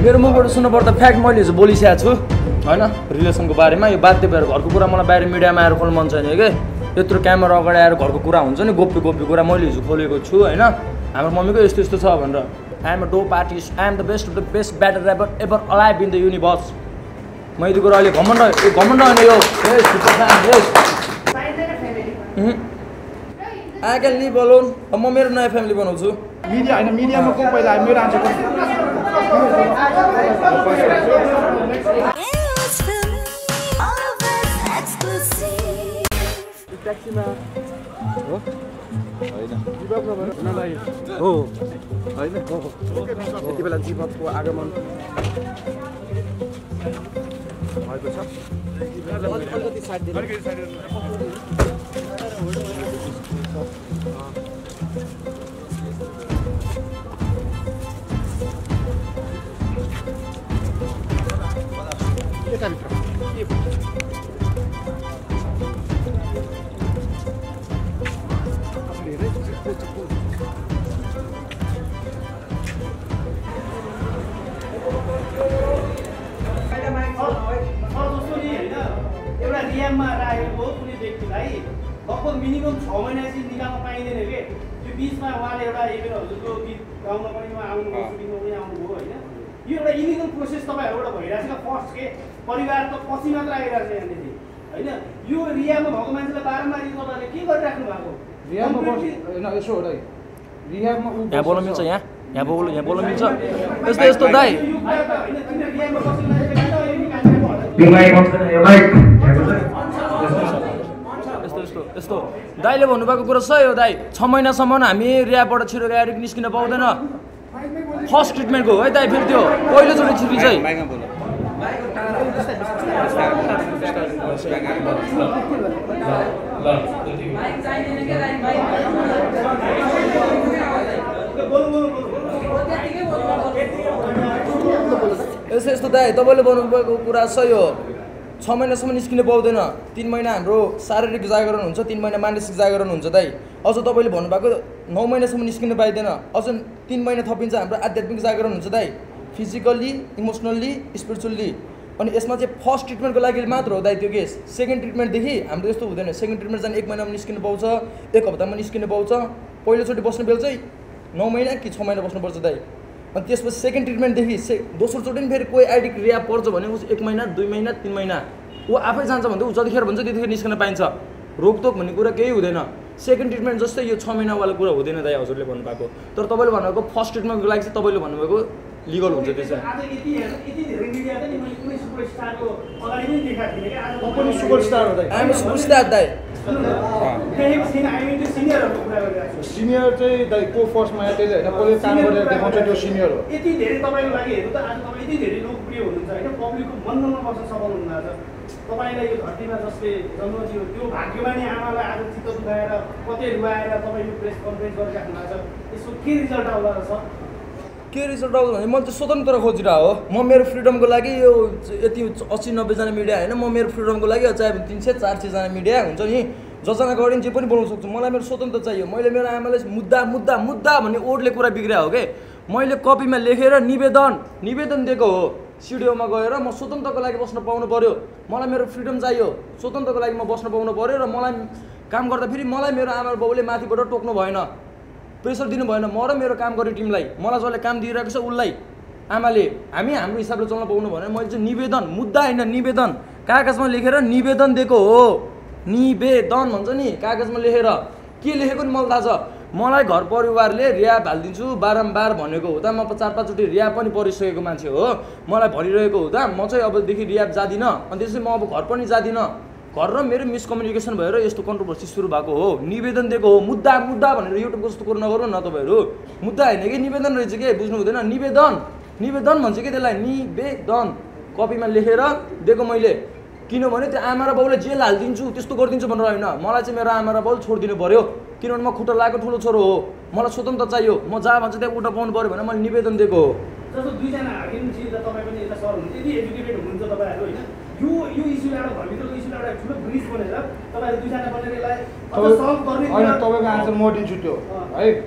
मेरो मुखबाट सुन्नुपर्दा फ्याक्ट मैले हिजो बोलिसकेको छु हैन रिलेसनको बारेमा यो बाध्य भएर घरको कुरा मलाई बाहिर मिडियामा आएर खोल्नु मन छैन के यत्रो क्यामेरा अगाडि आएर घरको कुरा हुन्छ नि गोप्य कुरा मैले हिजो खोलेको छु हैन हाम्रो मम्मीको यस्तो यस्तो छ भनेर I am a dope artist I am the best of the best batter rapper ever alive in the universe म यति कुरा अहिले घमण्ड होइन यो आई क्यान लिभ अलोन म मेरो नयाँ फ्यामिली बनाउँछु मिडिया हैन मिडियामा को पहिला मेरो आन्सर ट्याक्सीमा हो हैन जिबब नभएर उनीलाई हो हैन यति बेला जिबबको आगमन भएको छ अलिकति साइड दिनु रियाममा राखेको कुनै व्यक्तिलाई लगभग मिनिमम 6 महिनापछि निकाल्न पाइँदैन के त्यो बिचमा उहाँले एउटा इभेन्ट हजुरको गीत गाउन पनि आउनुभयो सुटिङमा पनि आउनुभयो होइन यो एउटा इलिगल प्रोसेस तपाईँहरूबाट भइरहेको छ फर्स्ट के परिवार त पछि मात्र आइरहेको छ यहाँदेखि होइन यो रियामा भएको मान्छेलाई बारम्बार यो तपाईँले के गरिराख्नु भएको रियामा यसो हो दाइ रियामा यहाँ बोल्न मिल्छ यहाँ बोल्न मिल्छ यस्तो दाइ यस्तो दाइले भन्नुभएको कुरा सही हो दाइ 6 महिनासम्म हामी रियाबाट छिटो गाडी निस्किन पाउँदैन फर्स्ट ट्रिटमेन्टको है दाइ फेरि त्यो पहिलोचोटि छिटो चाहिँ यस्तो दाइ तपाईँले भन्नुभएको कुरा सही हो 6 महिनासम्म निस्किन पाउँदैन 3 महिना हाम्रो शारीरिक जागरण हुन्छ 3 महिना मानसिक जागरण हुन्छ दाइ अझ तपाईँले भन्नुभएको 9 महिनासम्म निस्किन पाइँदैन अझ 3 महिना थपिन्छ हाम्रो आध्यात्मिक जागरण हुन्छ दाइ फिजिकल्ली इमोसनल्ली स्पिरिचुअल्ली अनि यसमा चाहिँ फर्स्ट ट्रिटमेन्टको लागि मात्र हो दाइ त्यो केस सेकेन्ड ट्रिटमेन्टदेखि हाम्रो यस्तो हुँदैन सेकेन्ड ट्रिटमेन्ट चाहिँ 1 महिनामा निस्किन पाउँछ 1 हप्तामा निस्किन पाउँछ पहिलोचोटि बस्ने बेल चाहिँ 9 महिना कि 6 महिना बस्नुपर्छ दाइ अनि त्यसपछि सेकेन्ड ट्रिटमेन्टदेखि दोस्रोचोटि पनि फेरि कोही आइडिक रिया पर्छ भने उस 1 महिना 2 महिना 3 महिना ऊ आफै जान्छ भने ऊ जतिखेर भन्छ त्यतिखेर निस्कन पाइन्छ रोकटोक भन्ने कुरा केही हुँदैन सेकेन्ड ट्रिटमेन्ट जस्तै यो 6 महिनावाला कुरा हुँदैन दाइ हजुरले भन्नुभएको तर तपाईँले भन्नुभएको फर्स्ट ट्रिटमेन्टको लागि चाहिँ तपाईँले भन्नुभएको लिगल हुन्छ त्यो चाहिँ सुपरस्टार हो दाइ आइएम सुपरस्टार दाइ सिनियर चाहिँ दाइ को फर्स्टमा त्यसले हैन कसले काम गरेर देखाउँछ त्यो सिनियर हो यति धेरै तपाईँको लागि हेर्नु त आज तपाईँ यति धेरै लोकप्रिय हुनुहुन्छ होइन पब्लिकको मनमा बस्न सफल हुनुहुन्छ तपाईँलाई यो धरतीमा जसले जन्म दियो त्यो भाग्यमानी आमालाई आज चित्त दुखाएर कतै रुवाएर तपाईँ यो प्रेस कन्फरेन्स गरिराख्नु भएको छ यसको के रिजल्ट आउला रहेछ के रिजल्ट आउँछ भने मैले चाहिँ स्वतन्त्र खोजिरहेको हो म मेरो फ्रिडमको लागि यो यति 80-90 जना मिडिया होइन म मेरो फ्रिडमको लागि चाहे 300-400 जना मिडिया हुन्छ नि जसजना गऱ्यो जे पनि बोल्न सक्छु मलाई मेरो स्वतन्त्र चाहियो मैले मेरो आमालाई मुद्दा भन्ने ओडले कुरा बिग्रिया हो कि मैले कपीमा लेखेर निवेदन दिएको हो स्टुडियोमा गएर म स्वतन्त्रको लागि बस्न पाउनु पर्यो मलाई मेरो फ्रिडम चाहियो स्वतन्त्रको लागि म बस्न पाउनु पर्यो र मलाई काम गर्दा फेरि मलाई मेरो आमा बाउले माथिबाट टोक्नु भएन प्रेसर दिनु भएन म र मेरो काम गर्ने टिमलाई मलाई जसले काम दिइरहेको छ उसलाई आमाले हामी हाम्रो हिसाबले चल्न पाउनु भनेर मैले चाहिँ निवेदन मुद्दा होइन निवेदन कागजमा लेखेर निवेदन दिएको हो निवेदन भन्छ नि कागजमा लेखेर के लेखेको नि मलाई थाहा छ मलाई घर परिवारले रियाब हालिदिन्छु बारम्बार भनेको हुँदा म 4-5 चोटि रियाब पनि परिसकेको मान्छे हो मलाई भनिरहेको हुँदा म चाहिँ अबदेखि रियाब जादिनँ अनि त्यसपछि म अब घर पनि जादिनँ घर र मेरो मिसकम्युनिकेसन भएर यस्तो कन्ट्रोभर्सी सुरु भएको हो निवेदन दिएको हो मुद्दा भनेर युट्युबको जस्तो कुरो नगर्नु न तपाईँहरू मुद्दा होइन कि निवेदन रहेछ के बुझ्नु हुँदैन निवेदन भन्छ कि त्यसलाई निवेदन कपीमा लेखेर दिएको मैले किनभने त्यो आमा र बाउले जेल हालिदिन्छु त्यस्तो गरिदिन्छु भनेर होइन मलाई चाहिँ मेरो आमा र बाउ छोडिदिनु पर्यो किनभने म खुट्टा लागेको ठुलो छोरो हो मलाई स्वतन्त्र चाहियो म जहाँ भन्छ त्यहाँ उठा पाउनु पर्यो भने मैले निवेदन दिएको हो जस्तो दुईजना हाकिम चाहिँ तपाईँ पनि यता सर हुनुहुन्छ यदि एजुकेटेड हुनुहुन्छ तपाईँहरू होइन यो इस्युलाई एउटा घरभित्रको इस्युलाई एउटा ठुलो ब्रिज बनेर तपाईँहरू दुईजना बनेर यसलाई सल्भ गर्ने होइन तपाईँको आन्सर म दिन्छु त्यो है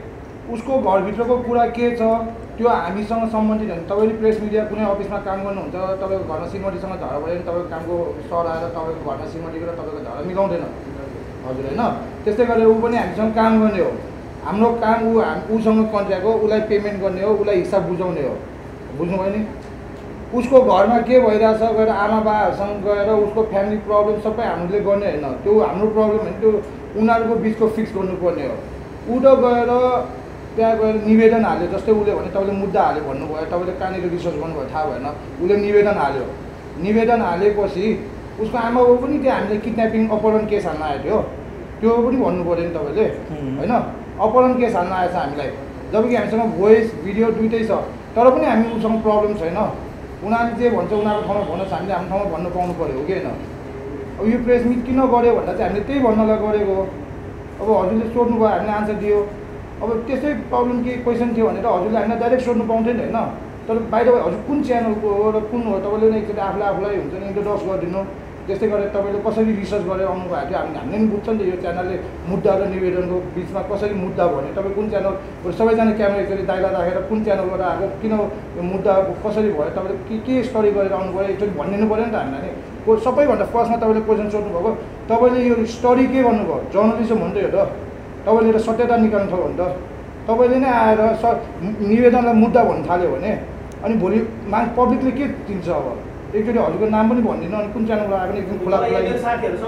उसको घरभित्रको कुरा के छ त्यो हामीसँग सम्बन्धित होइन। तपाईँले प्रेस मिडिया कुनै अफिसमा काम गर्नुहुन्छ, तपाईँको घरमा श्रीमतीसँग झगडा भयो भने तपाईँको कामको सर आएर तपाईँको घरमा श्रीमती गरेर तपाईँको झगडा मिलाउँदैन हजुर होइन। त्यस्तै गरेर ऊ पनि हामीसँग काम गर्ने हो। हाम्रो काम उसँग कन्ट्र्याक्ट हो, उसलाई पेमेन्ट गर्ने हो, उसलाई हिसाब बुझाउने हो। बुझ्नुभयो नि? उसको घरमा के भइरहेछ गएर आमा बाबाहरूसँग गएर उसको फ्यामिली प्रब्लम सबै हामीले गर्ने होइन, त्यो हाम्रो प्रब्लम होइन, त्यो उनीहरूको बिचको फिक्स गर्नुपर्ने हो। ऊ त गएर त्यहाँ गएर निवेदन हाल्यो, जस्तै उसले भने तपाईँले मुद्दा हाल्यो भन्नुभयो, तपाईँले कहाँनिर रिसर्च गर्नुभयो थाहा भएन, उसले निवेदन हाल्यो। निवेदन हालेपछि उसको आमा बाउ पनि त्यहाँ हामीले किडन्यापिङ अपहरण केस हाल्न आएको थियो, त्यो पनि भन्नु पऱ्यो नि तपाईँले होइन। अपहरण केस हाल्न आएछ हामीलाई, जबकि हामीसँग भोइस भिडियो दुइटै छ, तर पनि हामी उसँग प्रब्लम छैन। उनीहरूले जे भन्छ उनीहरूको ठाउँमा भन्नुहोस्, हामीले हाम्रो ठाउँमा भन्नु पाउनु पऱ्यो हो कि होइन। अब यो प्रेस मिट किन गऱ्यो भन्दा चाहिँ हामीले त्यही भन्नलाई गरेको। अब हजुरले सोध्नुभयो, हामीले आन्सर दियो। अब त्यस्तै प्रब्लम के क्वेसन थियो भनेर हजुरले हामीलाई डाइरेक्ट सोध्नु पाउँथ्यो नि होइन। तर बाहिर हजुर कुन च्यानलको हो र कुन हो तपाईँले एकचोटि आफूलाई हुन्छ नि इन्ट्रोड्युस गरिदिनु। त्यस्तै गरेर तपाईँले कसरी रिसर्च गरेर आउनु भएको थियो हामीले पनि बुझ्छ नि त यो च्यानलले मुद्दा र निवेदनको बिचमा कसरी मुद्दा भन्यो। तपाईँ कुन च्यानल सबैजना क्यामेरा एकचोटि दाइला राखेर कुन च्यानलबाट आएको, किन यो मुद्दा कसरी भयो, तपाईँले के स्टडी गरेर आउनु पऱ्यो एकचोटि भनिदिनु पऱ्यो नि त हामीलाई नि। सबैभन्दा फर्स्टमा तपाईँले क्वेसन सोध्नुभएको, तपाईँले यो स्टडी के भन्नुभयो, जर्नलिजम हो नि त यो त, तपाईँले त सत्यता निकाल्नु छ भने त तपाईँले नै आएर निवेदनलाई मुद्दा भन्नु थाल्यो भने अनि भोलि पब्लिकले के दिन्छ। अब एकचोटि हजुरको नाम पनि भनिदिनु, अनि कुन च्यानलबाट आएको एकदम खुला खुला होइन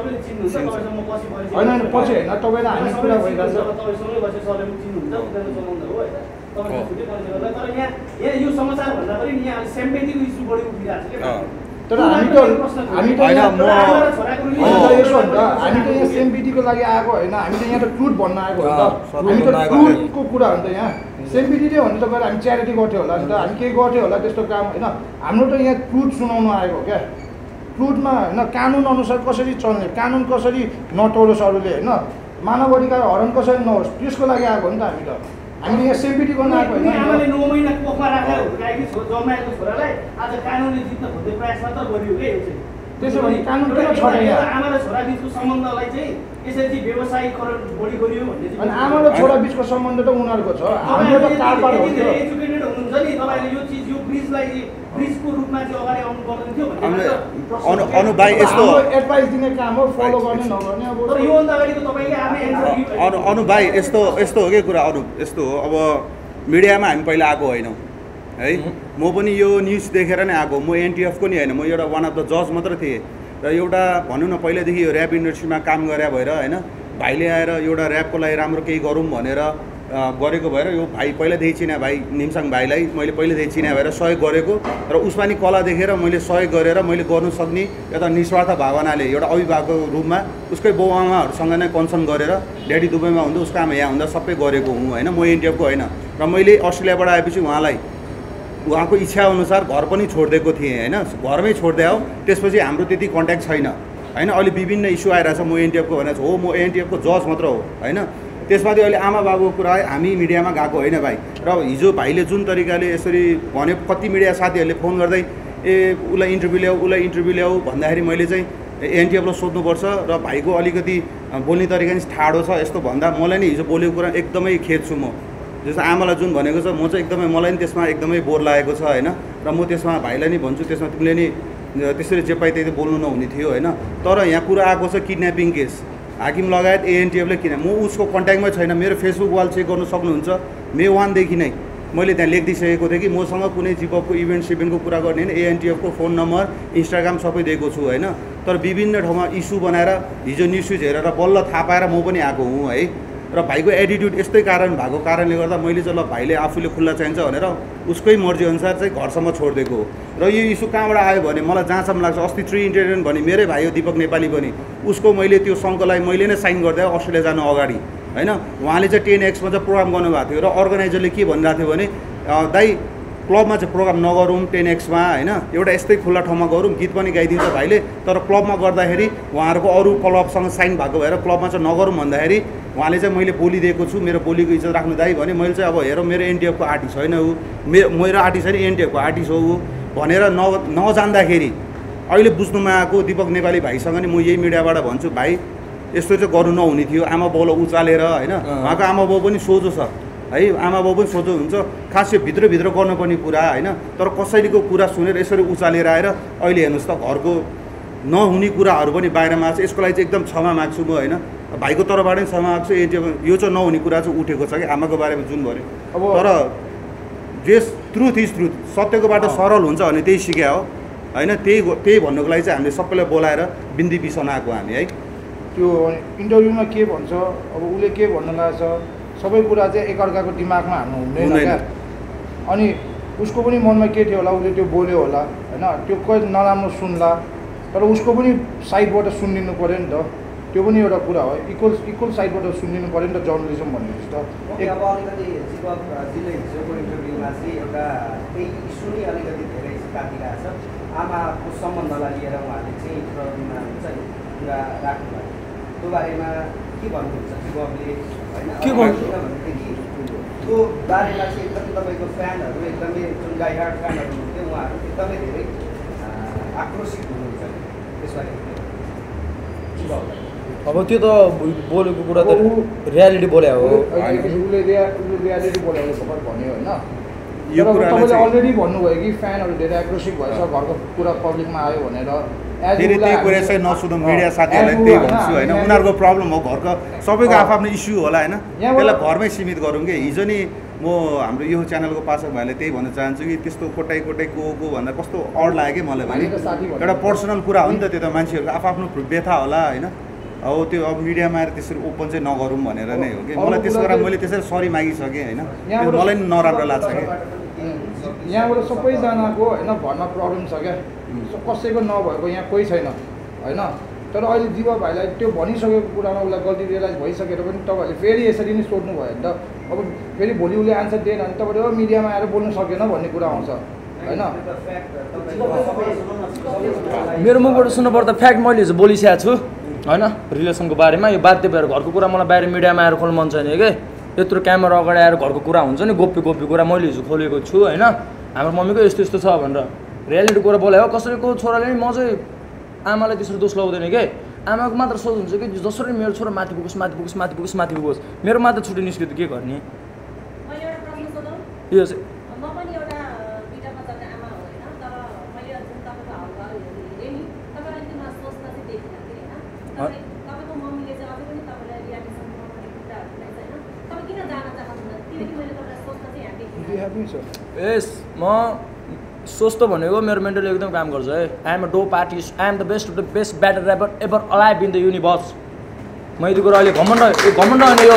होइन पछि होइन तपाईँलाई हामी कुरा भइरहेछ। तर हामी त यसो हो नि त, हामी त यहाँ सेम्पिटीको लागि आएको होइन, हामी त यहाँ त ट्रुथ भन्न आएको हो नि त। हामी त ट्रुथको कुरा हो नि त यहाँ। सेम्पिटी नै भने त गएर हामी च्यारिटी गर्थ्यो होला नि त, हामी केही गर्थ्यो होला त्यस्तो काम होइन। हाम्रो त यहाँ ट्रुथ सुनाउनु आएको क्या। ट्रुथमा होइन कानुन अनुसार कसरी चल्ने, कानुन कसरी नतोडोस् अरूले होइन, मानव अधिकार हरण कसरी नहोस्, त्यसको लागि आएको हो नि त हामी त। हामीले यहाँ सेम्पिटी गर्न आएको होइन। आमाले 9 महिना कोखमा राखेर हुर्काएकी जन्माएको छोरालाई आज कानुनले जित्न खोज्ने प्रयास मात्र गरियो के यो चाहिँ। त्यसो भने कानुन किन छैन यहाँ? आमा र छोरा बिचको सम्बन्धलाई चाहिँ यसरी व्यवसायीकरण बढी गरियो भन्ने चाहिँ। अनि आमा र छोरा बिचको सम्बन्ध त उनीहरूको छ, हाम्रो त कारबार हो। एजुकेटेड हुनुहुन्छ नि तपाईले, यो चिज यो ब्रिजलाई ब्रिजको रूपमा चाहिँ अगाडि आउनु पर्दैन थियो भन्ने अनु भाइ यस्तो एडभाइस दिने काम हो, फलो गर्ने नगर्ने। अब तर यो भन्दा अगाडिको तपाईले आफै अनु भाइ यस्तो हो कि कुरा। अनु यस्तो हो, अब मिडियामा हामी पहिला आएको होइनौँ है, म पनि यो न्युज देखेर नै आएको। म एनटिएफको नि होइन, म एउटा वान अफ द जज मात्र थिएँ। र एउटा भनौँ न पहिल्यैदेखि यो ऱ्याप इन्डस्ट्रीमा काम गरे भएर होइन, भाइले आएर एउटा ऱ्यापको लागि राम्रो केही गरौँ भनेर गरेको भएर यो भाइ पहिलादेखि चिने भाइ निमसाङ भाइलाई मैले पहिलेदेखि चिने भएर सहयोग गरेको, र उसमा नि कला देखेर मैले सहयोग गरेर मैले गर्नु सक्ने एउटा निस्वार्थ भावनाले एउटा अभिभावकको रूपमा उसकै बाउ आमाहरूसँग नै कन्सर्न गरेर ड्याडी दुबईमा हुँदा उसको आमा यहाँ हुँदा सबै गरेको हुँ होइन। म एनटिएफको होइन, र मैले अस्ट्रेलियाबाट आएपछि उहाँलाई उहाँको इच्छा अनुसार घर पनि छोडिदिएको थिएँ होइन, घरमै छोडिदिए हो। त्यसपछि हाम्रो त्यति कन्ट्याक्ट छैन होइन। अहिले विभिन्न इस्यु आइरहेछ, म एनटिएफको भनेर हो, म एनटिएफको जज मात्र हो होइन। त्यसमाथि अहिले आमा बाबुको कुरा हामी मिडियामा गएको होइन भाइ। र हिजो भाइले जुन तरिकाले यसरी भन्यो, कति मिडिया साथीहरूले फोन गर्दै उसलाई इन्टरभ्यू ल्याऊ भन्दाखेरि मैले चाहिँ एनटिएफलाई सोध्नुपर्छ र भाइको अलिकति बोल्ने तरिका नि ठाडो छ यस्तो भन्दा मलाई नि हिजो बोलेको कुरा एकदमै खेद छु। म जस्तो आमालाई जुन भनेको छ म चाहिँ एकदमै मलाई नि त्यसमा एकदमै बोर लागेको छ होइन। र म त्यसमा भाइलाई नि भन्छु, त्यसमा तिमीले नि त्यसरी जे पाइ त्यही बोल्नु नहुने थियो होइन। तर यहाँ कुरा आएको छ किडन्यापिङ केस, हाकिम लगायत एएनटिएफले किन, म उसको कन्ट्याक्टमै छैन। मेरो फेसबुक वाल चेक गर्नु सक्नुहुन्छ, मे 1 देखि नै मैले त्यहाँ लेखिदिइसकेको थिएँ कि मसँग कुनै जिपअपको इभेन्टको कुरा गर्ने होइन, एएनटिएफको फोन नम्बर इन्स्टाग्राम सबै दिएको छु होइन। तर विभिन्न ठाउँमा इस्यु बनाएर हिजो न्युज हेरेर बल्ल थाहा पाएर म पनि आएको हुँ है। र भाइको एटिट्युड यस्तै कारण भएको कारणले गर्दा मैले चाहिँ ल भाइले आफूले खुल्ला चाहिन्छ भनेर उसकै मर्जीअनुसार चाहिँ घरसम्म छोडिदिएको हो। र यो इस्यु कहाँबाट आयो भने मलाई जहाँसम्म लाग्छ अस्ति 3 इन्टरनेट भने मेरै भाइ हो दिपक नेपाली पनि, उसको मैले त्यो सङ्घलाई मैले नै साइन गरिदिएँ अस्ट्रेलिया जानु अगाडि होइन। उहाँले चाहिँ 10X मा चाहिँ प्रोग्राम गर्नुभएको थियो र अर्गनाइजरले के भनिरहेको थियो भने दाइ क्लबमा चाहिँ प्रोग्राम नगरौँ 10X मा होइन, एउटा यस्तै खुल्ला ठाउँमा गरौँ, गीत पनि गाइदिन्छ भाइले, तर क्लबमा गर्दाखेरि उहाँहरूको अरू क्लबसँग साइन भएको भएर क्लबमा चाहिँ नगरौँ भन्दाखेरि उहाँले चाहिँ मैले बोलिदिएको छु, मेरो बोलीको इज्जत राख्नु दाइ भने। मैले चाहिँ अब हेरौँ मेरो एनटिएफको आर्टिस्ट होइन ऊ, मेरो आर्टिस्ट होइन एनटिएफको आर्टिस्ट हो ऊ भनेर नजान्दाखेरि अहिले बुझ्नुमा आएको दिपक नेपाली भाइसँग नि म यही मिडियाबाट भन्छु, भाइ यस्तो चाहिँ गर्नु नहुने थियो। आमा बाउलाई उचालेर होइन, उहाँको आमा बाउ पनि सोझो छ है आमा बाउ पनि सोच्नुहुन्छ खास यो भित्रभित्र गर्नुपर्ने कुरा होइन तर कसैको कुरा सुनेर यसरी उचालेर आएर अहिले हेर्नुहोस् त घरको नहुने कुराहरू पनि बाहिरमा आएको छ यसको लागि चाहिँ एकदम क्षमा माग्छु म होइन भाइको तर्फबाट पनि क्षमा माग्छु यो चाहिँ नहुने कुरा चाहिँ उठेको छ कि आमाको बारेमा जुन भन्यो अब तर जे ट्रुथ इज ट्रुथ सत्यको बाटो सरल हुन्छ भने त्यही सिक्या हो होइन त्यही भन्नुको लागि चाहिँ हामीले सबैलाई बोलाएर बिन्दी बिसन आएको हामी है त्यो इन्टरभ्यूमा के भन्छ अब उसले के भन्न लाग्छ सबै कुरा चाहिँ एकअर्काको दिमागमा हाल्नु हुँदैन क्या अनि उसको पनि मनमा के थियो होला उसले त्यो बोल्यो होला होइन त्यो कहिले नराम्रो सुन्ला तर उसको पनि साइडबाट सुनिदिनु पऱ्यो नि त त्यो पनि एउटा कुरा हो इक्वल साइडबाट सुनिदिनु पऱ्यो नि त जर्नलिजम भनेपछि त अब अलिकति हिजोको इन्टरभ्यूमा चाहिँ एउटा त्यही इस्यु नै अलिकति धेरै काटिरहेको छ आमाको सम्बन्धलाई लिएर उहाँले चाहिँ इन्टरभ्यूमा हुन्छ नि कुरा राख्नुभयो त्यो बारेमा के भन्नुहुन्छ जिवले होइन किनभनेदेखि त्यो बारेमा चाहिँ एकदमै तपाईँको फ्यानहरू एकदमै जुन गाइहार्ड फ्यानहरू हुन्थ्यो उहाँहरू एकदमै धेरै आक्रोशित हुनुहुन्छ त्यसबारे अब त्यो त बोलेको कुरा त रियालिटी बोल्या हो उसले रियालिटी बोलेको भर्खर भन्यो होइन यो कुरा तपाईँले अलरेडी भन्नुभयो कि फ्यानहरू धेरै आक्रोशित भएछ घरको कुरा पब्लिकमा आयो भनेर फेरि त्यही कुरा चाहिँ नसुधौँ मिडिया साथीहरूलाई त्यही भन्छु होइन उनीहरूको प्रब्लम हो घरको सबैको आफ्नो इस्यु होला होइन त्यसलाई घरमै सीमित गरौँ कि हिजो नि म हाम्रो यो च्यानलको पाठक भाइले त्यही भन्न चाहन्छु कि त्यस्तो कोटाइ को भन्दा कस्तो अड लाग्यो कि मलाई भने एउटा पर्सनल कुरा हो नि त त्यो त मान्छेहरूको आफ्नो व्यथा होला होइन अब त्यो अब मिडियामा आएर त्यसरी ओपन चाहिँ नगरौँ भनेर नै हो कि मलाई त्यसो गरेर मैले त्यसरी सरी मागिसकेँ होइन मलाई नि नराम्रो लाग्छ क्या यहाँबाट सबैजनाको होइन भन्न प्रब्लम छ क्या कसैको नभएको यहाँ कोही छैन होइन तर अहिले जीवा भाइलाई त्यो भनिसकेको कुरामा उसलाई गल्ती रियलाइज भइसकेर पनि तपाईँहरूले फेरि यसरी नै सोध्नु भयो नि त अब फेरि भोलि उसले आन्सर दिएन भने तपाईँले मिडियामा आएर बोल्नु सकेन भन्ने कुरा आउँछ होइन मेरो मुखबाट सुन्नुपर्दा फ्याक्ट मैले हिजो बोलिसकेको छु होइन रिलेसनको बारेमा यो बाध्य भएर घरको कुरा मलाई बाहिर मिडियामा आएर खोल्नु मन छैन कि यत्रो क्यामेरा अगाडि आएर घरको कुरा हुन्छ नि गोप्य कुरा मैले हिजो खोलेको छु होइन हाम्रो मम्मीको यस्तो यस्तो छ भनेर रियालिटी कुरा बोलायो कसैको छोराले नि म चाहिँ आमालाई त्यसरी दोष लगाउँदैन कि आमाको मात्र सोच हुन्छ कि जसरी मेरो छोरा माथि पुगोस् मेरो मात्र छुट्टी निस्क्यो त के गर्ने यो चाहिँ यस म सोच्दो भनेको मेरो मेन्टली एकदम काम गर्छ है I am a dope artist I am the best of the best batter rapper ever alive in the universe म यति कुरा अहिले घमण्ड होइन यो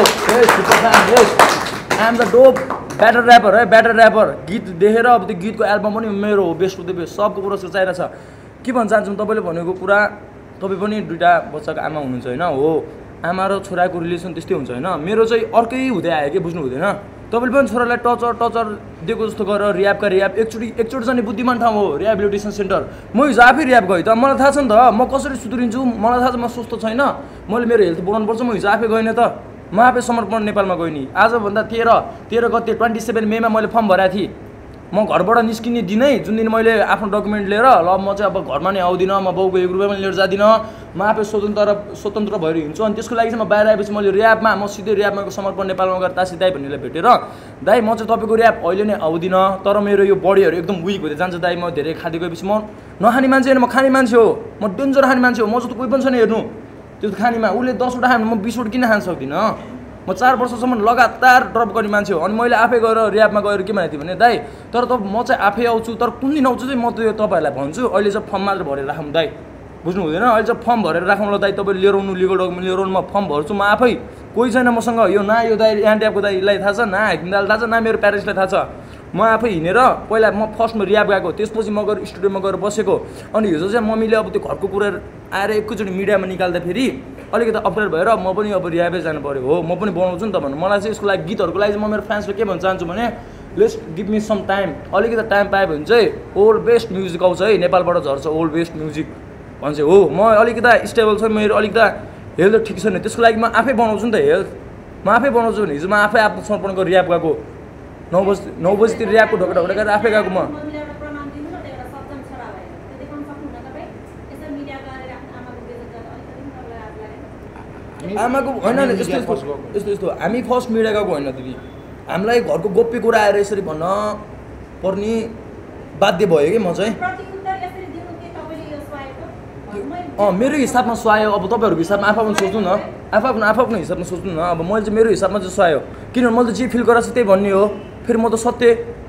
I am the dope batter rapper गीत देखेर अब त्यो गीतको एल्बम पनि मेरो हो बेस्ट अफ द बेस्ट सबको पुरस्कार चाहिरहेछ के भन्न चाहन्छु तपाईँले भनेको कुरा तपाईँ पनि दुइटा बच्चाको आमा हुनुहुन्छ होइन हो आमा र छोराको रिलेसन त्यस्तै हुन्छ होइन मेरो चाहिँ अर्कै हुँदै आयो कि बुझ्नु हुँदैन तपाईँले पनि छोरालाई टचर दिएको जस्तो गरेर रियाबका रियाब एकचोटि जाने बुद्धिमान ठाउँ हो रिहेबिलिटेसन सेन्टर म हिजो आफै रियाब गएँ त मलाई थाहा छ नि त म कसरी सुध्रिन्छु मलाई थाहा छ म स्वस्थ छैन मैले मेरो हेल्थ बनाउनुपर्छ म हिजो आफै गइनँ त म आफै समर्पण नेपालमा गएँ नि आजभन्दा 13 गते 27 मेमा मैले फर्म भराएको थिएँ म घरबाट निस्किने दिनै जुन दिन मैले आफ्नो डकुमेन्ट लिएर ल म चाहिँ अब घरमा नै आउँदिनँ म बाउको 1 रुपियाँ पनि लिएर जाँदिनँ म आफै स्वतन्त्र भएर हिँड्छु अनि त्यसको लागि चाहिँ म बाहिर आएपछि मैले ऱ्याबमा म सिधै ऱ्याबमा समर्पण नेपालमा गएर तासी दाई भन्नेलाई भेटेर दाई म चाहिँ तपाईँको ऱ्याब अहिले नै आउँदिनँ तर मेरो यो बडीहरू एकदम विक हुँदै जान्छ दाई म धेरै खाँदै गएपछि म नखाने मान्छे होइन म खाने मान्छे हो म डेन्जर खाने मान्छे हो म जस्तो कोही पनि छैन हेर्नु त्यो खानेमा उसले 10वटा खानु म 20वटा किन खान सक्दिनँ म 4 वर्षसम्म लगातार ड्रप गर्ने मान्छे हो अनि मैले आफै गएर ऱ्याबमा गएर के भनेको थिएँ भने दाई तर म चाहिँ आफै आउँछु तर कुन दिन आउँछु चाहिँ म त्यो तपाईँहरूलाई भन्छु अहिले चाहिँ फर्म मात्र भरेर राखौँ दाई बुझ्नु हुँदैन अहिले चाहिँ फर्म भरेर राखौँ ल दाई तपाईँ लिएर आउनु लिगल डकुमेन्ट लिएर आउनु म फर्म भर्छु म आफै कोही छैन मसँग यो न यो दाई एनट्यापको दाईलाई थाहा छ न हाकिमदालाई थाहा छ न मेरो प्यारेन्ट्सलाई थाहा छ म आफै हिँडेर पहिला म फर्स्टमा रियाब गएको त्यसपछि म गएर स्टुडियोमा गएर बसेको अनि हिजो चाहिँ मम्मीले अब त्यो घरको कुरा आएर एकैचोटि मिडियामा निकाल्दा फेरि अलिकति अप्ठ्यारो भएर म पनि अब रियाबै जानु पऱ्यो हो म पनि बनाउँछु नि त भन्नु मलाई चाहिँ यसको लागि गीतहरूको लागि म मेरो फ्यान्सलाई के भन्न चाहन्छु भने let's give me some time अलिकति टाइम पायो भने चाहिँ ओल्ड बेस्ट म्युजिक आउँछ है नेपालबाट झर्छ ओल्ड बेस्ट म्युजिक भन्छ हो म अलिकति स्टेबल छ मेरो अलिकति हेल्थ ठिक छैन त्यसको लागि म आफै बनाउँछु नि त हेल्थ म आफै बनाउँछु भने हिजो म आफै आत्मसमर्पणको रियाब गएको 9 बजीतिर रियाबको ढोका गरेर आफै गएको म आमाको होइन यस्तो हामी फर्स्ट मिडिया गएको होइन दिदी हामीलाई घरको गोप्य कुरा आएर यसरी भन्न पर्ने बाध्य भयो कि म चाहिँ मेरो हिसाबमा सुहायो अब तपाईँहरूको हिसाबमा आफू सोच्नु न आफ्नो हिसाबमा सोच्नु न अब मैले चाहिँ मेरो हिसाबमा चाहिँ सुहायो किनभने मैले त जे फिल गरेर त्यही भन्ने हो फेरि म त सत्य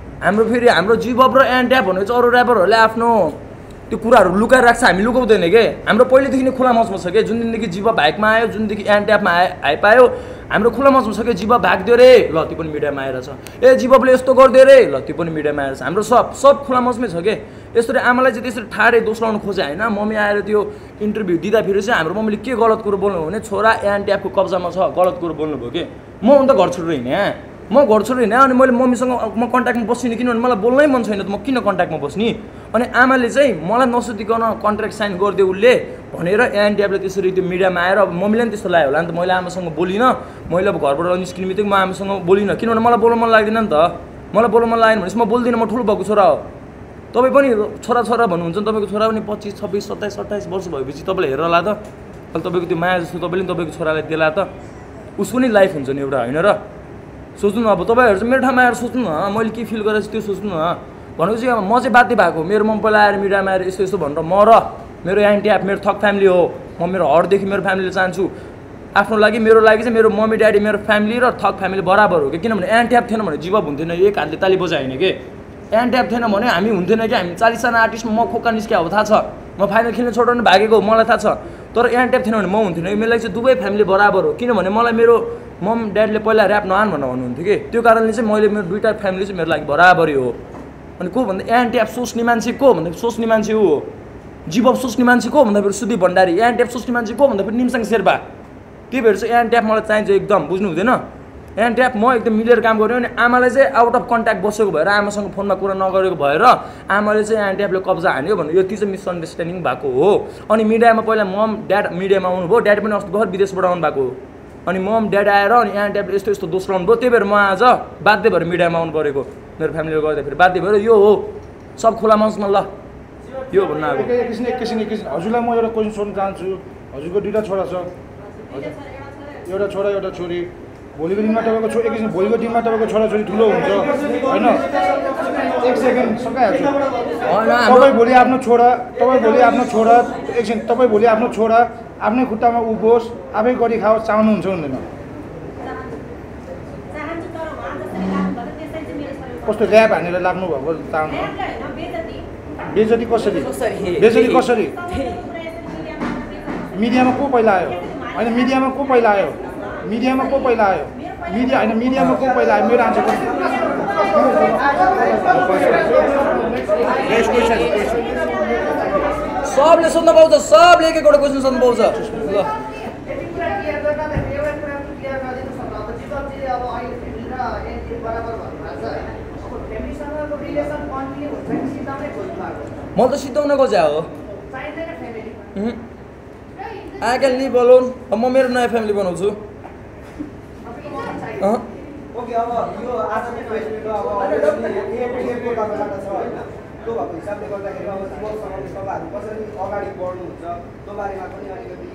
हाम्रो जीवब र एन्ट्याप भनेको चाहिँ अरू ऱ्यापरहरूले आफ्नो त्यो कुराहरू लुकाएर राख्छ हामी लुकाउँदैन के हाम्रो पहिलेदेखि नै खुला मचमा छ क्या जुन दिनदेखि जीव भागमा आयो जुनदेखि एन्ट्यापमा आइपायो हाम्रो खुला मचमा छ क्या जीव भाग्दियो रे ल त्यो पनि मिडियामा आएर छ ए जीवले यस्तो गरिदियो रे ल त्यो पनि मिडियामा आएर छ हाम्रो सब खुला मचमै छ के यसरी आमालाई चाहिँ त्यसरी ठाडै दोष लाउनु खोजे होइन मम्मी आएर त्यो इन्टरभ्यू दिँदाखेरि चाहिँ हाम्रो मम्मीले के गलत कुरो बोल्नु भने छोरा एन्ट्यापको कब्जामा छ गलत कुरो बोल्नुभयो कि म अन्त घर छोडेर हिँडेँ म घर छोडेर हिँडेँ अनि मैले मम्मीसँग म कन्ट्याक्टमा बस्दिनँ किनभने मलाई बोल्नै मन छैन त म किन कन्ट्याक्टमा बस्ने अनि आमाले चाहिँ मलाई नसोधिकन कन्ट्र्याक्ट साइन गरिदियो उसले भनेर एन्ट्यापले त्यसरी त्यो मिडियामा आएर अब मम्मीले पनि त्यस्तो लाग्यो होला नि त मैले आमासँग बोलिनँ मैले अब घरबाट निस्किने बित्तिकै म आमासँग बोलिनँ किनभने मलाई बोल्न मन लाग्दैन नि त मलाई बोल्न मन लागेन भनेपछि म बोल्दिनँ म ठुलो भएको छोरा हो तपाईँ पनि छोरा भन्नुहुन्छ नि तपाईँको छोरा पनि 25, 26, 27, 28 वर्ष भएपछि तपाईँले हेरेर ला त अहिले तपाईँको त्यो माया जस्तो तपाईँले तपाईँको छोरालाई दिला त उसको नि लाइफ हुन्छ नि एउटा होइन र सोच्नु न अब तपाईँहरू चाहिँ मेरो ठाउँमा आएर सोच्नु न मैले के फिल गरेर त्यो सोच्नु न भनेको चाहिँ अब म चाहिँ बाध्य भएको मेरो मम्मी पहिला आएर मिडियामा आएर यस्तो भनेर म र मेरो एन्ट्याप मेरो थक फ्यामिली हो म मेरो हरदेखि मेरो फ्यामिलीले चाहन्छु आफ्नो लागि मेरो लागि चाहिँ मेरो मम्मी ड्याडी मेरो फ्यामिली र थक फ्यामिली बराबर हो कि किनभने एन्ट्याप थिएन भने जीव हुन्थेन एक हातले ताली बजाएन कि एन्ट्याप थिएन भने हामी हुन्थेन कि हामी 40 जना आर्टिस्टमा म खोक्का निस्क्या हो थाहा छ म फाइनल खेल्ने छोडेर भागेको मलाई थाहा छ तर एन्ट्याप थिएन भने म हुन्थेन मेरो लागि चाहिँ दुवै फ्यामिली बराबर हो किनभने मलाई मेरो मम ड्याडीले पहिला ऱ्याप नआन भनेर भन्नुहुन्थ्यो कि त्यो कारणले चाहिँ मैले मेरो दुईवटा फ्यामिली चाहिँ मेरो लागि बराबरै हो अनि को भन्दा एन्ट्याप सोच्ने मान्छे को भन्दा सोच्ने मान्छे ऊ हो जीव सोच्ने मान्छे को भन्दा फेरि सुदीप भण्डारी एन्ट्याप सोच्ने मान्छे को भन्दा फेरि निमसाङ शेर्पा त्यही भएर चाहिँ एन्ट्याप मलाई चाहिन्छ एकदम बुझ्नु हुँदैन एन्ट्याप म एकदम मिलेर काम गऱ्यो अनि आमालाई चाहिँ आउट अफ कन्ट्याक्ट बसेको भएर आमासँग फोनमा कुरा नगरेको भएर आमाले चाहिँ एन्ट्यापले कब्जा हान्यो भन्नु यति चाहिँ मिसअन्डरस्ट्यान्डिङ भएको हो अनि मिडियामा पहिला मम ड्याड मिडियामा आउनुभयो ड्याडी पनि अस्ति भर्खर विदेशबाट आउनु भएको हो अनि मम ड्याड आएर अनि एन्ट्यापले यस्तो दोष लाउनु भयो त्यही भएर म आज बाध्य भएर मिडियामा आउनु परेको मेरो फ्यामिलीले गर्दाखेरि बाध्य भएर यो हो सब खुला मञ्चमा ल यो भन्न अब एकैछिन हजुरलाई म एउटा क्वेसन सोध्न चाहन्छु हजुरको दुईवटा छोरा छ एउटा छोरा एउटा छोरी भोलिको दिनमा तपाईँको एकैछिन भोलिको दिनमा तपाईँको छोराछोरी ठुलो हुन्छ होइन एक सेकेन्ड सकाइहाल्छु तपाईँ भोलि आफ्नो छोरा आफ्नै खुट्टामा उभोस् आफै गरी खाओस् चाहनुहुन्छ हुँदैन कस्तो ऱ्याप हानेर लाग्नु भएको चाहनु बेजती कसरी मिडियामा को पहिला आयो होइन मिडियामा को पहिला आयो मिडियामा को पहिला आयो मेरो आन्सर सबले सोध्न पाउँछ सबले एक एकवटा क्वेसन सोध्नु पाउँछ ल म त सिद्धाउन खोजे हो आइकन नि बोलाउन् अब म मेरो नयाँ फ्यामिली बनाउँछु ओके अब यो आजको प्रेसमिट अब एनटिएफको तपाईँबाट छ होइन त्यो भएको हिसाबले गर्दाखेरि अब जीवसँग तपाईँहरू कसरी अगाडि बढ्नुहुन्छ त्यो बारेमा पनि अलिकति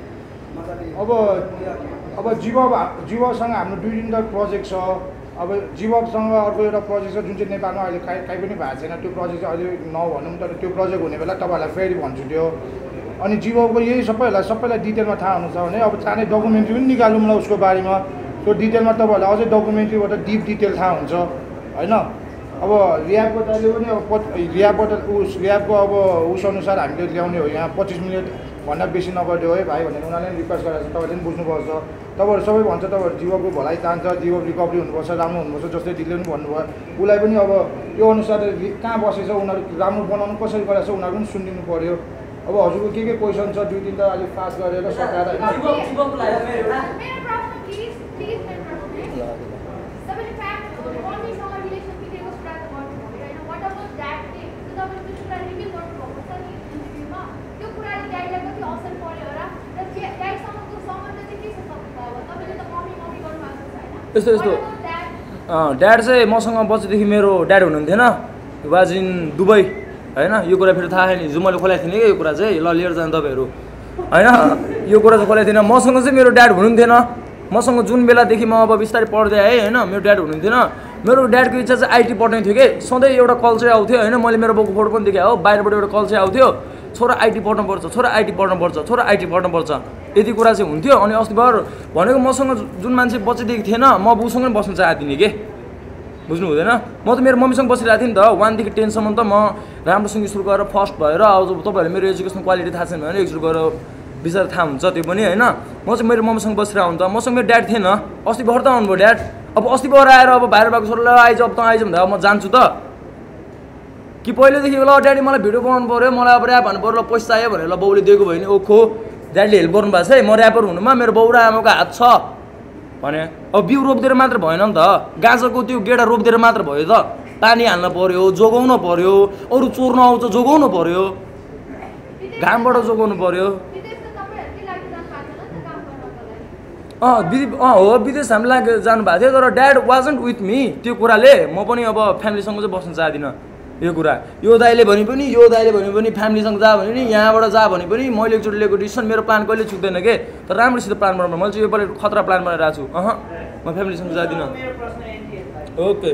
अब जीवसँग हाम्रो 2 दिनका प्रोजेक्ट छ अब जीवसँग अर्को एउटा प्रोजेक्ट छ जुन चाहिँ नेपालमा अहिले काहीँ पनि भएको छैन त्यो प्रोजेक्ट चाहिँ अहिले नभनौँ तर त्यो प्रोजेक्ट हुने बेला तपाईँहरूलाई फेरि भन्छु त्यो अनि जीवको यही सबैलाई डिटेलमा थाहा हुनु छ भने अब चाँडै डकुमेन्ट्री पनि निकालौँ ल उसको बारेमा त्यो डिटेलमा तपाईँहरूलाई अझै डकुमेन्ट्रीबाट डिप डिटेल थाहा हुन्छ होइन अब ऱ्यापको तले पनि अब ऱ्यापको अब उस अनुसार हामीले ल्याउने हो यहाँ 25 मिनट भन्दा बेसी नगरिदियो है भाइ भनेर उनीहरूले पनि रिक्वेस्ट गरेर तपाईँले पनि बुझ्नुपर्छ तपाईँहरू सबै भन्छ तपाईँहरू जीवको भलाइ चाहन्छ जीव रिकभरी हुनुपर्छ राम्रो हुनुपर्छ जस्तै दिदीले पनि भन्नुभयो उसलाई पनि अब त्यो अनुसार कहाँ बसेछ उनीहरू राम्रो बनाउनु कसरी गरेछ उनीहरू पनि सुनिदिनु पऱ्यो अब हजुरको के क्वेसन छ 2-3 अलिक फास्ट गरेर सकाएर यस्तो ड्याड चाहिँ मसँग बच्चादेखि मेरो ड्याड हुनुहुन्थेन वाज इन दुबई होइन यो कुरा फेरि थाहा छैन हिजो मैले खोलाएको थिएँ कि यो कुरा चाहिँ ल लिएर जानु तपाईँहरू होइन यो कुरा चाहिँ खोलाएको थिएन मसँग चाहिँ मेरो ड्याड हुनुहुन्थेन मसँग जुन बेलादेखि म अब बिस्तारै पढ्दै आएँ होइन मेरो ड्याड हुनुहुन्थेन मेरो ड्याडको इच्छा चाहिँ आइटी पढ्ने थियो कि सधैँ एउटा कल चाहिँ आउँथ्यो होइन मैले मेरो बाउको फोटो पनि देखाएँ हो बाहिरबाट एउटा कल चाहिँ आउँथ्यो छोरा आइटी पढ्नुपर्छ छोरा आइटी पढ्नुपर्छ छोरा आइटी पढ्नुपर्छ यति कुरा चाहिँ हुन्थ्यो अनि अस्ति भर भनेको मसँग जुन मान्छे बच्चेदेखि थिएन म बुसँग पनि बस्न चाहदिनँ कि बुझ्नु हुँदैन म त मेरो मम्मीसँग बसिरहेको थिएँ नि त 1 देखि 10 सम्म त म राम्रोसँग स्कुल गएर फर्स्ट भएर अब तपाईँहरूले मेरो एजुकेसन क्वालिटी थाहा छैन भने स्कुल गएर बिचरा थाहा हुन्छ त्यो पनि होइन म चाहिँ मेरो मम्मीसँग बसिरहेको हुन्थेँ मसँग मेरो ड्याड थिएन अस्ति भर त आउनुभयो ड्याड अब अस्ति भर आएर अब बाहिर भएको छोरालाई आइज अब त आइज भन्दा अब म जान्छु त कि पहिलेदेखि ल ड्याडी मलाई भिडियो बनाउनु पऱ्यो मलाई अब ऱ्याप हान्नु पऱ्यो ल पैसा आयो भनेर ल बाउले दिएको भयो नि ओखो ड्याडीले हेल्प गर्नुभएको छ है म ऱ्यापर हुनुमा मेरो बाउ र आमाको हात छ भने अब बिउ रोपिदिएर मात्र भएन नि त गाजरको त्यो गेडा रोपिदिएर मात्र भयो त पानी हाल्न पऱ्यो जोगाउनु पऱ्यो अरू चोर्न आउँछ जोगाउनु पऱ्यो घामबाट जोगाउनु पऱ्यो हो विदेश हामीलाई जानुभएको थियो तर ड्याड वाजन्ट विथ मी त्यो कुराले म पनि अब फ्यामिलीसँग चाहिँ बस्न चाहदिनँ यो कुरा यो दाइले भने पनि यो दाइले भने पनि फ्यामिलीसँग जा भने नि यहाँबाट जा भने पनि मैले एकचोटि लिएको डिसिसन मेरो प्लान कहिले चुक्दैन के तर राम्रोसित प्लान बनाउनु मैले चाहिँ योपालि खतरा प्लान बनाइरहेको छु म फ्यामिलीसँग जादिनँ ओके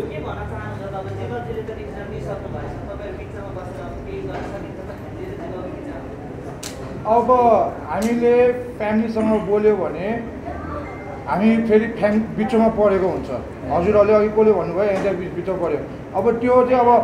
अब हामीले फ्यामिलीसँग बोल्यो भने हामी फेरि बिचमा परेको हुन्छ हजुरहरूले अघि कसले भन्नुभयो यहाँनिर बिचमा पऱ्यो अब त्यो चाहिँ अब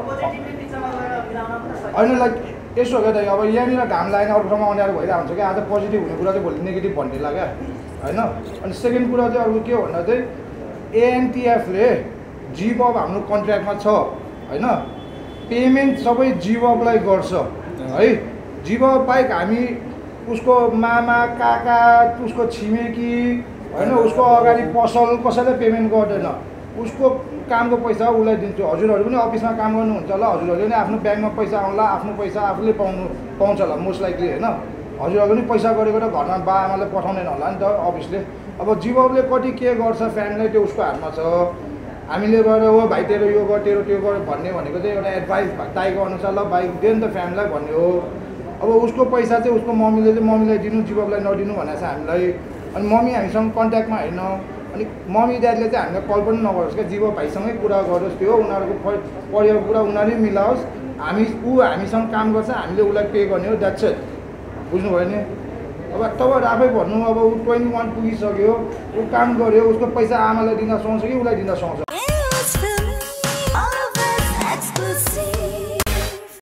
होइन लाइक यसो हो क्या अब यहाँनिर घाम लागेन अरू ठाउँमा अँध्यारो भइरहेको हुन्छ क्या आज पोजिटिभ हुने कुरा चाहिँ भोलि नेगेटिभ भन्नेला क्या होइन अनि सेकेन्ड कुरा चाहिँ अरू के भन्दा चाहिँ एएनटिएफले जिबब हाम्रो कन्ट्र्याक्टमा छ होइन पेमेन्ट सबै जिबबलाई गर्छ है जिबब बाहेक हामी उसको मामा काका उसको छिमेकी होइन उसको अगाडि पसल कसैलाई पेमेन्ट गर्दैन उसको कामको पैसा उसलाई दिन्छु हजुरहरू पनि अफिसमा काम गर्नुहुन्छ होला हजुरहरूले पनि आफ्नो ब्याङ्कमा पैसा आउँला आफ्नो पैसा आफूले पाउँछ होला मोस्ट लाइकली होइन हजुरहरू पनि पैसा गरेको र घरमा बा आमाले पठाउँदैन होला नि त अफिसले अब जिबबले कति के गर्छ फ्यामिलीलाई त्यो उसको हातमा छ हामीले गएर हो भाइ तेरो यो गर तेरो त्यो गर भन्ने भनेको चाहिँ एउटा एडभाइस दाइको अनुसार ल भाइ दे नि त फ्यामिलीलाई भन्ने हो अब उसको पैसा चाहिँ उसको मम्मीलाई दिनु जिबबलाई नदिनु भनेको छ हामीलाई अनि मम्मी हामीसँग कन्ट्याक्टमा होइन अनि मम्मी ड्याडले चाहिँ हामीलाई कल पनि नगरोस् क्या जिबब भाइसँगै कुरा गरोस् त्यो उनीहरूको परिवार कुरा उनीहरूले मिलाओस् हामीसँग काम गर्छ हामीले उसलाई पे गर्ने हो द्याट्स इट बुझ्नुभयो नि अब तपाईँ आफै भन्नु अब ऊ 21 पुगिसक्यो ऊ काम गर्यो उसको पैसा आमालाई दिन सुहाउँछ कि उसलाई दिन सुहाउँछ